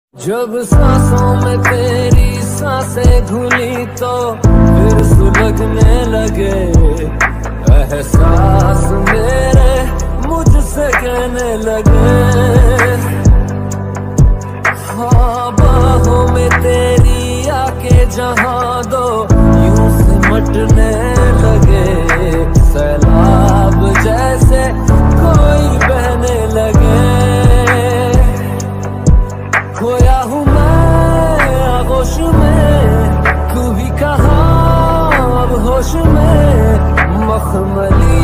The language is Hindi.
जब सांसों में तेरी सांसें घुली तो फिर सुलगने लगे एहसास मेरे मुझसे कहने लगे। हाँ बाहों में तेरी आके जहाँ दो यूं सिमटने लगे, सैलाब जैसे कोई बहने लगे। खोया हूँ मैं आगोश में, तू भी कहाँ अब होश में, मखमली